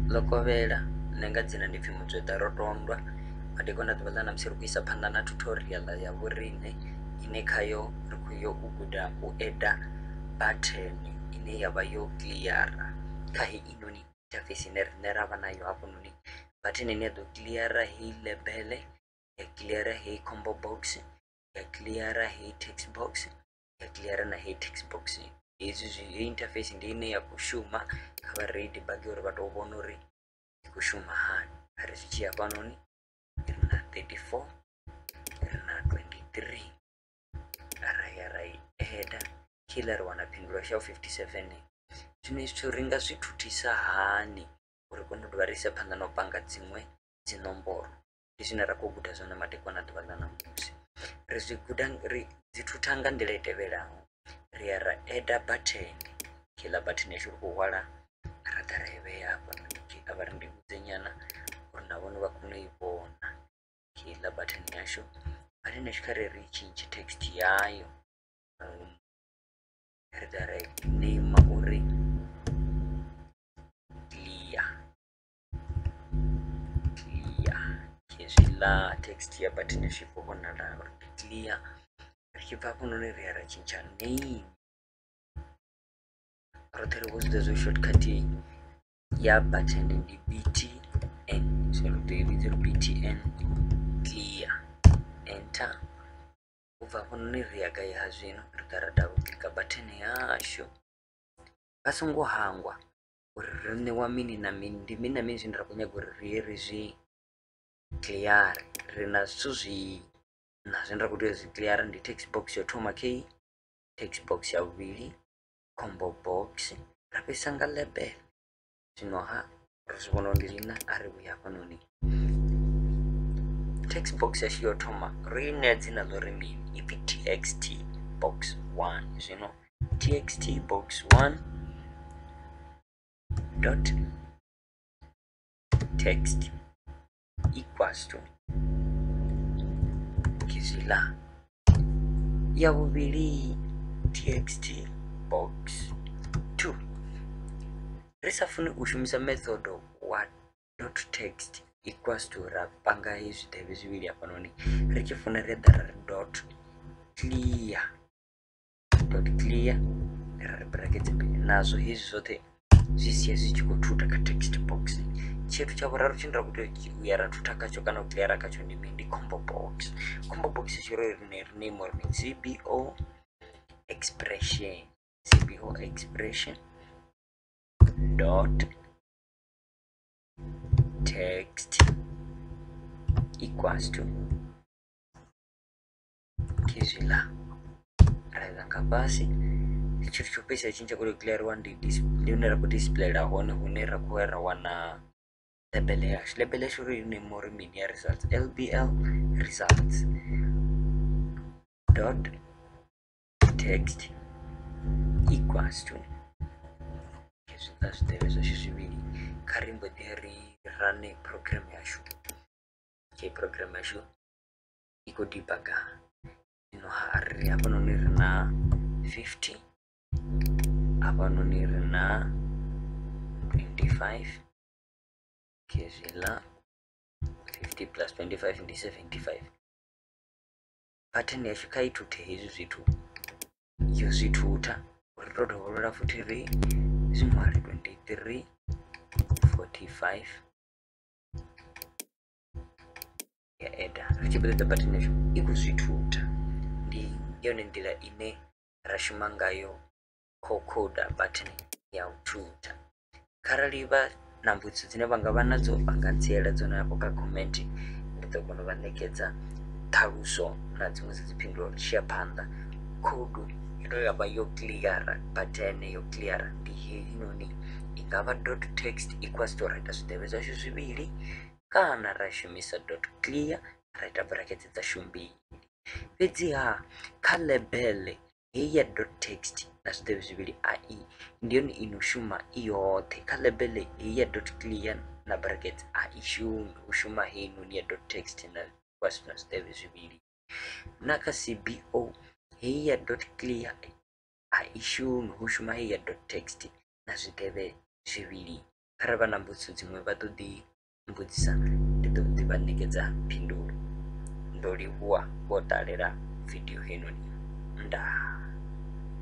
lokovela nenga dzina ndipfi mudzweda rotondwa madekwana ḓuvha ḽa namusi ri khou isa phanḓa na tutorial ya vhoriṋe ine khayo ri khou yo u guda u eda button ine yavha yo cleara kha hei inoni interface ine riṋe ravha nayo hafhanoni. Button ine ya ḓo cleara hei label, ya cleara hei combo box, ya cleara hei text box, ya cleara na hei text box. Hei interface ndi ine ya khou shuma kha vhareili bagi uri vha tou vhona uri i khou shuma hani. Ari zwi tshi ya fhanoni ri na 34, ri na 23, ra ya ra i eda kila ri wana phindulo ya 57. Zwino zwithu ri nga zwi thithisa hani uri kone u dovha ri isa phanḓa na u panga dziṅwe dzi nomboro, ndi zwine ra khou guda zwone madekwana ḓuvha ḽa namusi. Ri zwi guda ri dzi thutha nga nḓila i tevhelaho. Ri ya ra eda button, kila button yashu ri khou hwala ra ḓa ra i vhea hafhanoni. A vha ri ndi vhudze nyana uri na vhone vha kone u i vhona kila button yashu. Button yashu kha ri tshintshe text yayo, ri ḓa ra i name uri la text ya button yashu i khou vhonala uri clear. Ri tshi bva hafhanoni ri ya ra tshintsha name, roṱhe ri vho zwiḓa zwo shortcut ya button ndi btn, so ri ḓo i vhidza uri btn clear, enter. U bva hafhanoni ri ya gai ha zwino ri ḓa ra double click button yashu. Vha songo hangwa uri ri ṋewa mini na mini, ndi mini na mini zwine ra khou nyaga uri ri ye ri zwi clear. Ri na zwithu zwi na zwine ra khou tea u zwi clear, ndi text box yo thoma key, text box ya vhuvhili, combo box, ra fhedzisa nga label. Zwino ha ri zwi vhona uri ndi lini a ri vhuya hafhanoni. Text box yashu yo thoma ri i ṋea dzina ḽo ri mini, ipfi txt box 1. Zwino txt box 1 dot text equals to kizila ya vhuvhili txt box 2. Ri sa funi u shumisa method wa dot text equals to ra panga hezwi ḓevhe zwivhili hafhanoni. Ri tshi funa ri ḓa ra ri dot clear, dot clear ra ri bracket mbili nazwo hezwi zwoṱhe zwi sia zwi tshi khou thutha kha text box. Tshithu tsha vhuraru tshine ra khou tea u ya ra thutha khatsho kana u cleara khatsho ndi mini, ndi combo box. Combo box tshi ri ri name uri cbo expression, cbo expression dot text equals to kizila. Ra nga fhasi tshithu tsho fhedzisela tshine tsha khou cleariwa ndi hune ra khou displayela hone hune ra khou ya ra wana label yashu. Label yashu ri name uri mini ya results, lbl results dot text equals to hezwiḽa zwiḓevhe zwashu zwivhili. Kha ri mbo ḓi ri rane program yashu. Okay, program yashu i khou debuga. Zwino ri hafhanoni ri na 50, hafhanoni ri na 25, kizila 50 plus 25 ndi 75. Button yashu kha i thuthe hezwi zwithu, yo zwi thutha. Ri tou dovholola futhi ri zwino ri 23, 45 ya eda. Ri tshi fhedza button yashu i khou zwi thutha. Ndi yone nḓila ine ra shuma ngayo khou khoda button ya u thutha. Kharali vha na mbudziso dzine vha nga vha nadzo vha nga ntsiela dzone hafho kha comment, ndi ḓo kona u vha ṋekedza ṱhaluso na dziṅwe dza dzi phindulo ri tshi ya phanḓa. Khodu ino ya vha yo cleara, button yo cleara ndi heinoni. I nga vha dot text equals to ra ita zwiḓevhe zwashu zwivhili, kana ra shumisa dot clear ra ita bracket dzashu mbili. Fhedziha kha label hei ya dot text na zwiḓevhe zwivhili ai ndi yone ino shuma i yoṱhe. Kha label hei ya dot clear na bracket ai shumi, hu shuma heinoni ya dot text na zwiḓevhe zwivhili. Na kha cbo hei ya dot clear ai shumi, hu shuma hei ya dot text na zwiḓevhe zwivhili. kharali vha na mbudziso dziṅwe vha ḓo ḓi mbudzisa, ndi ḓo ḓi vha ṋekedza phindulo. Ndo livhuwa vho ṱalela vidio heinoni. Ndaa.